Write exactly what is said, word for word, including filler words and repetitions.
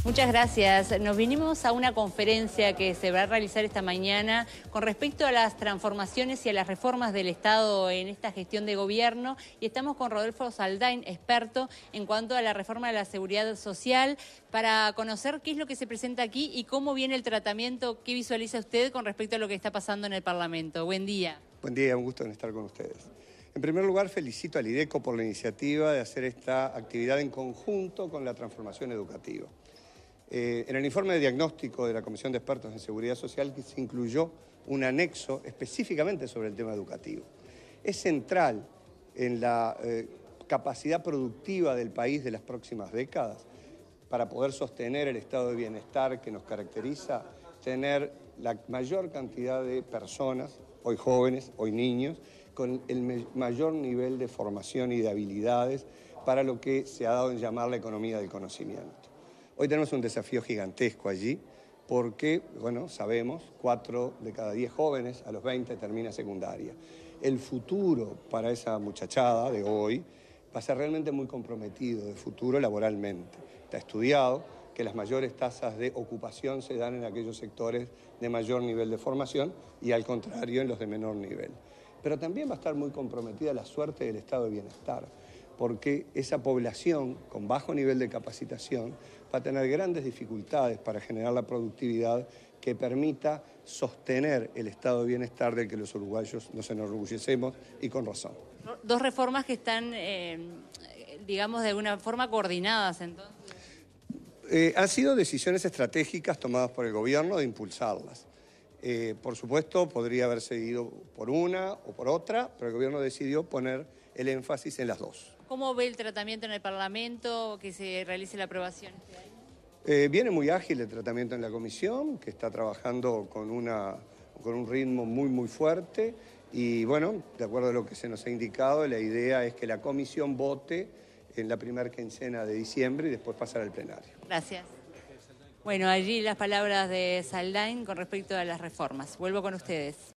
Muchas gracias. Nos vinimos a una conferencia que se va a realizar esta mañana con respecto a las transformaciones y a las reformas del Estado en esta gestión de gobierno y estamos con Rodolfo Saldain, experto en cuanto a la reforma de la seguridad social, para conocer qué es lo que se presenta aquí y cómo viene el tratamiento, qué visualiza usted con respecto a lo que está pasando en el Parlamento. Buen día. Buen día, un gusto en estar con ustedes. En primer lugar, felicito al IDECO por la iniciativa de hacer esta actividad en conjunto con la transformación educativa. Eh, en el informe de diagnóstico de la Comisión de Expertos en Seguridad Social se incluyó un anexo específicamente sobre el tema educativo. Es central en la eh, capacidad productiva del país de las próximas décadas para poder sostener el estado de bienestar que nos caracteriza, tener la mayor cantidad de personas, hoy jóvenes, hoy niños, con el mayor nivel de formación y de habilidades para lo que se ha dado en llamar la economía del conocimiento. Hoy tenemos un desafío gigantesco allí porque, bueno, sabemos, cuatro de cada diez jóvenes a los veinte termina secundaria. El futuro para esa muchachada de hoy va a ser realmente muy comprometido, de futuro laboralmente. Está estudiado que las mayores tasas de ocupación se dan en aquellos sectores de mayor nivel de formación y al contrario en los de menor nivel. Pero también va a estar muy comprometida la suerte del estado de bienestar, porque esa población con bajo nivel de capacitación va a tener grandes dificultades para generar la productividad que permita sostener el estado de bienestar del que los uruguayos nos enorgullecemos y con razón. Dos reformas que están, eh, digamos, de alguna forma coordinadas, entonces. Eh, han sido decisiones estratégicas tomadas por el gobierno de impulsarlas. Eh, por supuesto, podría haberse ido por una o por otra, pero el gobierno decidió poner el énfasis en las dos. ¿Cómo ve el tratamiento en el Parlamento, que se realice la aprobación este año? Eh, viene muy ágil el tratamiento en la comisión, que está trabajando con, una, con un ritmo muy, muy fuerte. Y bueno, de acuerdo a lo que se nos ha indicado, la idea es que la comisión vote en la primera quincena de diciembre y después pasar al plenario. Gracias. Bueno, allí las palabras de Saldain con respecto a las reformas. Vuelvo con ustedes.